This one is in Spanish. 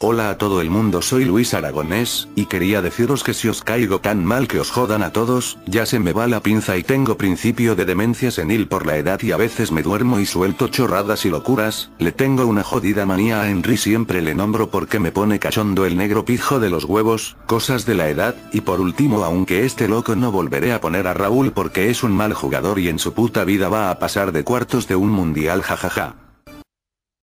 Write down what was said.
Hola a todo el mundo, soy Luis Aragonés, y quería deciros que si os caigo tan mal que os jodan a todos, ya se me va la pinza y tengo principio de demencia senil por la edad y a veces me duermo y suelto chorradas y locuras, le tengo una jodida manía a Henry, siempre le nombro porque me pone cachondo el negro pijo de los huevos, cosas de la edad, y por último aunque esté loco no volveré a poner a Raúl porque es un mal jugador y en su puta vida va a pasar de cuartos de un mundial, jajaja.